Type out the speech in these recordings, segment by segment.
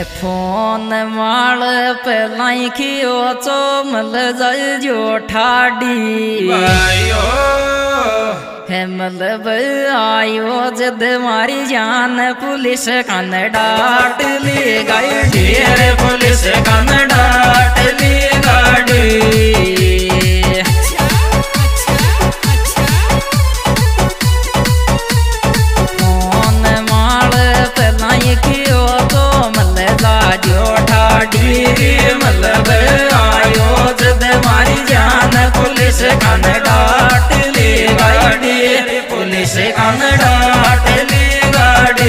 Phone माल पे लाइकियो चो मल जो ठाडी है मतलब आयो जद मारी जान पुलिस कान डाट ली गाड़ी रे पुलिस कान डाट ली गाड़ी मतलब आयो जद मारी जान पुलिस कान डाट ली गाड़ी पुलिस कान डाट ली गाड़ी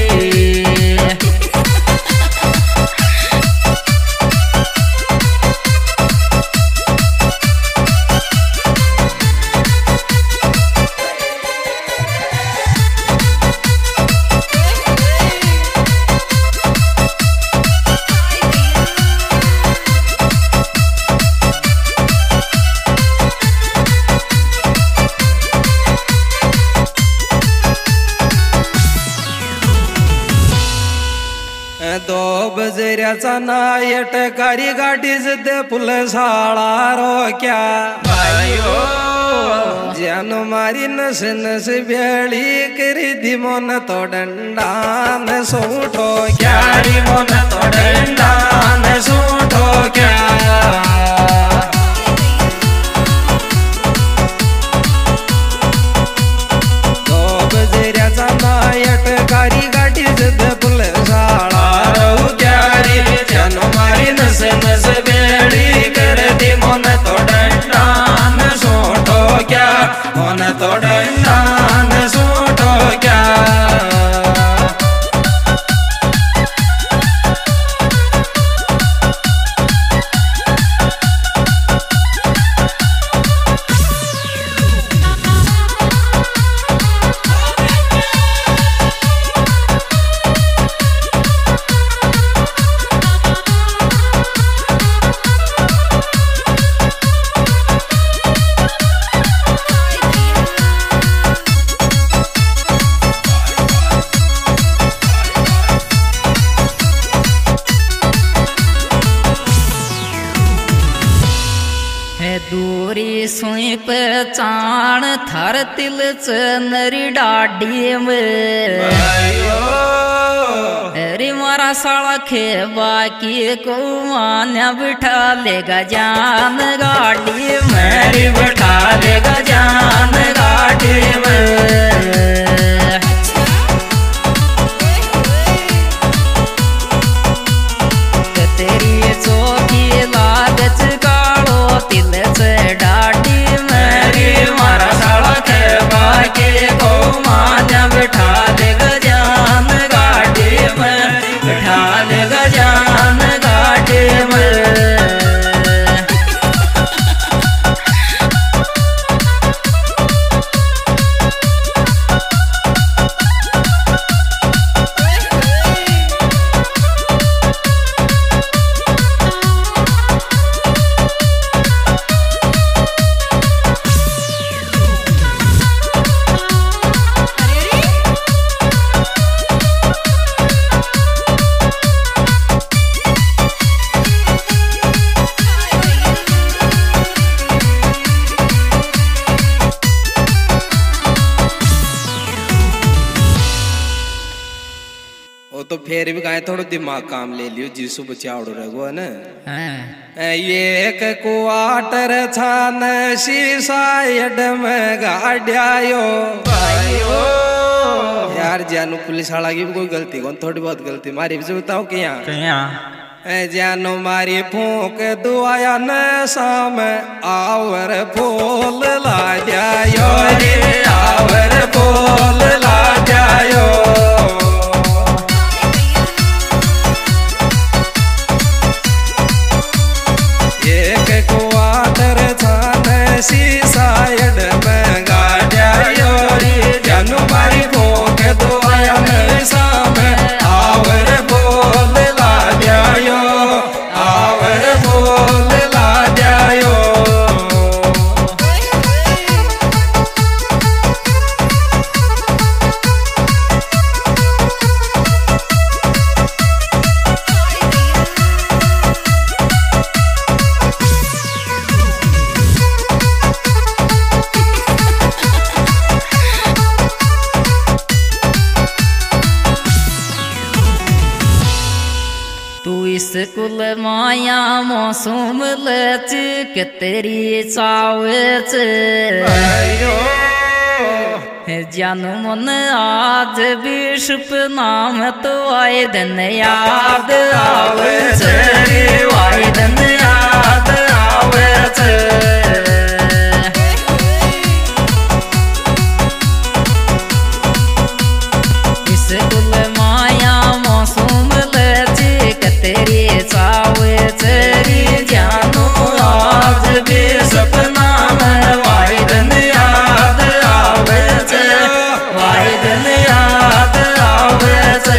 दो बजऱ्याचा नायट कारी गाडी दे पुलसाळा रोक्या भाइयो जान मारी नस नस बेळी करी दी मन तो डंडान सोठो क्यारी मन तो डंडान सोठो क्या दो बजऱ्याचा नायट कारी गाडी दे पुलसाळा नस नस बेड़ी कर दी मन तो डंडान सोटो क्या मन तो डंडान सोटो क्या दूरी सुई पहचान थर तिल नरी डाडी में अरे मारा साला खेबा की को मान्या बिठा लेगा जान गाड़ी में बिठा लेगा जान गाड़ी में तेरी चौकी लागच कालो तिल से डाडी मेरी मारा साला खेबा के को मान्या बिठा लेगा जान गाड़ी में बिठा लेगा जान गाड़ी में तो फिर भी गाय थोड़ा दिमाग काम ले लियो जीसु बचावड़ो रहो है ना एक क्वार्टर छान शीशा एड में गाड़ियायो भाइयो यार जानू पुलिस वाला की भी कोई गलती कौन थोड़ी बहुत गलती मारी भी बताओ क्या जानू मारी फूक दुआया न शाम आवर फूल ला जायो रे आवर फूल ला जायो शीशा एड में गाड़ियायो जानू मारी भूख दुआया में शाम आवर बोल ला जायो आवर बोल ला जायो तू स्कूल माया मौसम लच के तेरी चावच जानू मन आज भी सपना में तो आए दिन याद आवे आए दिन याद आवे स्कूल माया मौसम लची के तेरी चावे चरी जानू आज भी सपना में आए दिन याद आवे आए दिन याद आवे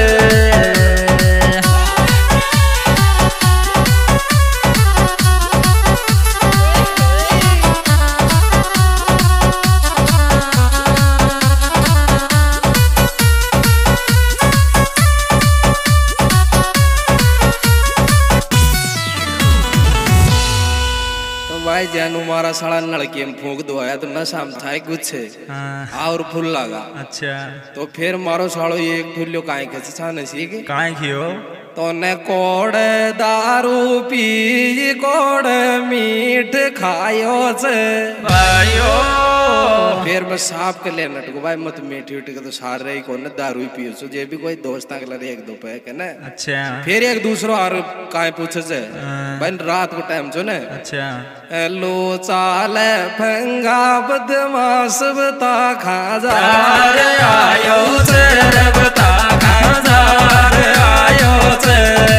भाई जानू मारा साला लड़के में फूंक दो आया तो नशा में था कुछ और फूल लगा। अच्छा तो फिर मारो सालो ये एक फूल्यो काहे के छाने सीखे काहे खियो तो ने कोड़ दारू पी कोड़ मीठ खायो से भाइयो फिर मैं साफ के ले नटको भाई मत मीठी उठी के तो सार रही को न दारू पियो सो जे भी कोई दोस्त अगला एक दो पे के ना। अच्छा फिर एक दूसरो और काहे पूछे से भाई रात को टाइम जो ने। अच्छा लो चाल फंगा बदमाश बता खा जा आयो से बता खा जा आयो से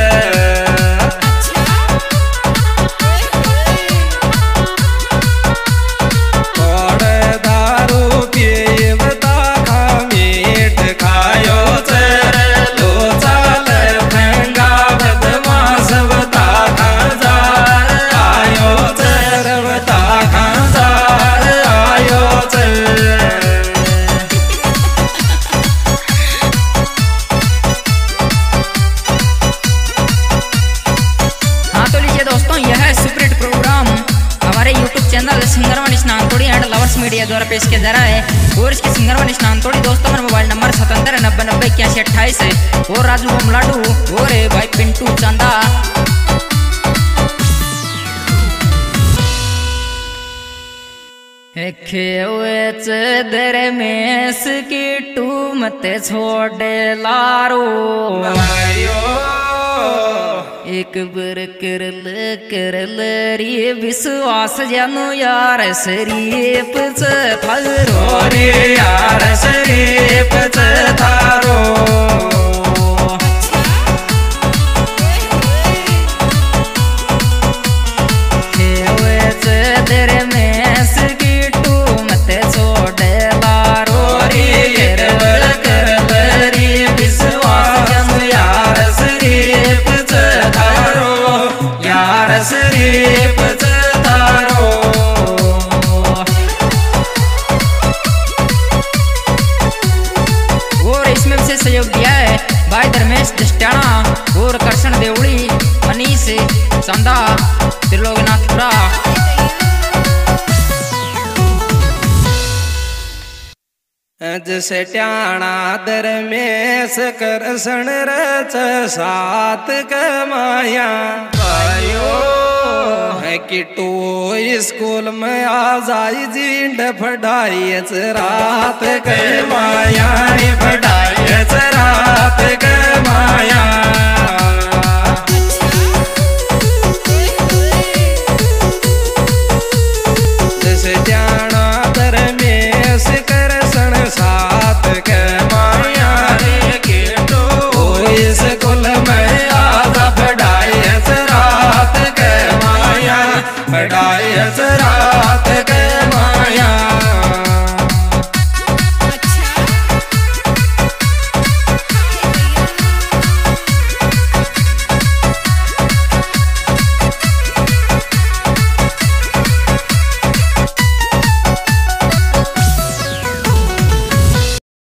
मीडिया द्वारा पेश किया जा रहा है और इसके सिंगर व निष्णान थोड़ी दोस्तों मेरा मोबाइल नंबर 7790908128 है और राजू बमलाडू और भाई पिंटू चंदा। खेच दर में की टू मत छोड़े लारो एक बार करल रे विश्वास जानू यार शरीफ थारो रे यार शरीफ थारो दर में की टू मत छोड़े लारो रे करल रे विश्वास जानू यार शरीफ यार शरीफ थारो। और इसमें से सहयोग दिया है भाई धर्मेश दस्टाना और कृष्ण देवड़ी मनीष चंदा त्रिलोकनाथपुरा। जैसे ट्याणा दरमेश करसण रच सात कमाया है कि टू स्कूल में आ जाई जींड फटाई रात कमाया फटाई रात कमाया जैसे ट्याणा दरमेश साथ के माया के तो स्कूल में आजा फटाई रात के माया फटाई रात के